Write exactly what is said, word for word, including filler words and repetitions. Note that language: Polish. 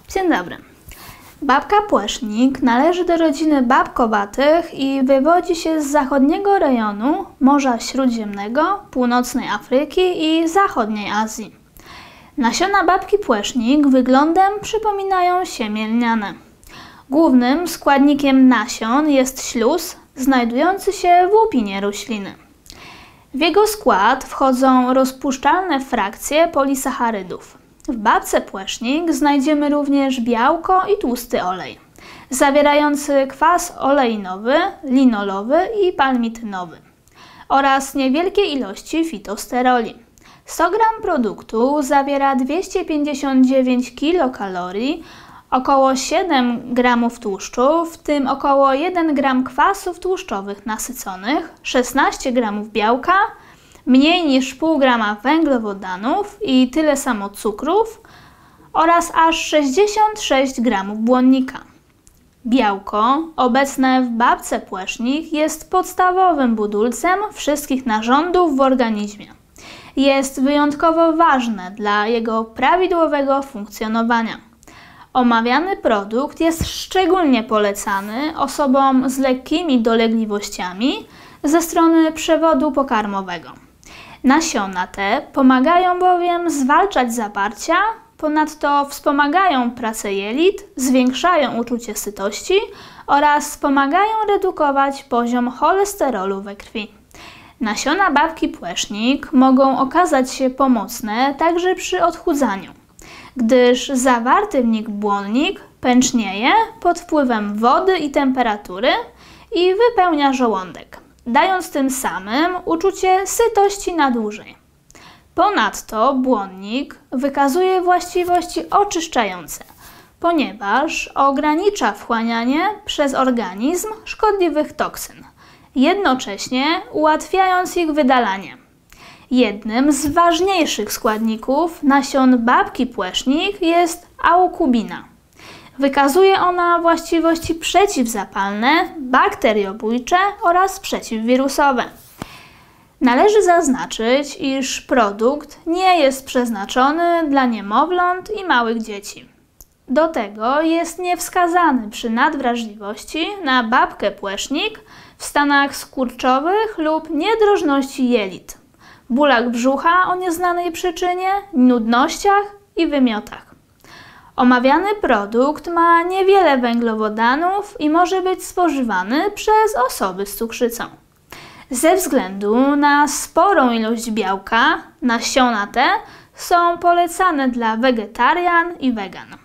Dzień dobry. Babka płesznik należy do rodziny babkowatych i wywodzi się z zachodniego rejonu Morza Śródziemnego, północnej Afryki i zachodniej Azji. Nasiona babki płesznik wyglądem przypominają siemię lniane. Głównym składnikiem nasion jest śluz, znajdujący się w łupinie rośliny. W jego skład wchodzą rozpuszczalne frakcje polisacharydów. W babce płesznik znajdziemy również białko i tłusty olej, zawierający kwas oleinowy, linolowy i palmitynowy oraz niewielkie ilości fitosteroli. sto gramów produktu zawiera dwieście pięćdziesiąt dziewięć kilokalorii, około siedem gramów tłuszczu, w tym około jeden gram kwasów tłuszczowych nasyconych, szesnaście gramów białka, mniej niż pół grama węglowodanów i tyle samo cukrów oraz aż sześćdziesiąt sześć gramów błonnika. Białko, obecne w babce płesznik, jest podstawowym budulcem wszystkich narządów w organizmie. Jest wyjątkowo ważne dla jego prawidłowego funkcjonowania. Omawiany produkt jest szczególnie polecany osobom z lekkimi dolegliwościami ze strony przewodu pokarmowego. Nasiona te pomagają bowiem zwalczać zaparcia, ponadto wspomagają pracę jelit, zwiększają uczucie sytości oraz pomagają redukować poziom cholesterolu we krwi. Nasiona babki płesznik mogą okazać się pomocne także przy odchudzaniu, gdyż zawarty w nich błonnik pęcznieje pod wpływem wody i temperatury i wypełnia żołądek, dając tym samym uczucie sytości na dłużej. Ponadto błonnik wykazuje właściwości oczyszczające, ponieważ ogranicza wchłanianie przez organizm szkodliwych toksyn, jednocześnie ułatwiając ich wydalanie. Jednym z ważniejszych składników nasion babki płesznik jest aukubina. Wykazuje ona właściwości przeciwzapalne, bakteriobójcze oraz przeciwwirusowe. Należy zaznaczyć, iż produkt nie jest przeznaczony dla niemowląt i małych dzieci. Do tego jest niewskazany przy nadwrażliwości na babkę płesznik w stanach skurczowych lub niedrożności jelit, bólach brzucha o nieznanej przyczynie, nudnościach i wymiotach. Omawiany produkt ma niewiele węglowodanów i może być spożywany przez osoby z cukrzycą. Ze względu na sporą ilość białka, nasiona te są polecane dla wegetarian i wegan.